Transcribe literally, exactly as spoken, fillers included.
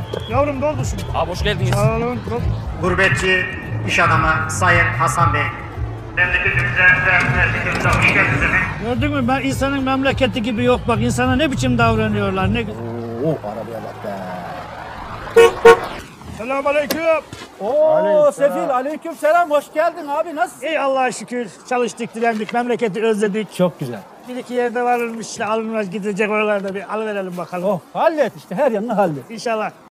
Yavrum doldu şimdi. Abi hoş geldiniz. Sağ olun. Dol. Gurbetçi iş adamı Sayın Hasan Bey. Memleketimize ve memleketimize hoş geldiniz efendim. Gördün mü ben insanın memleketi gibi yok bak insana ne biçim davranıyorlar ne. Oo arabaya bak be. Selamünaleyküm. Oo Sefil aleyküm selam hoş geldin abi nasılsın? İyi Allah'a şükür çalıştık dilendik memleketi özledik. Çok güzel. Bir iki yerde varmış işte alınmaz gidecek oralarda bir alıverelim bakalım. Oh hallet işte her yanını hallet. İnşallah.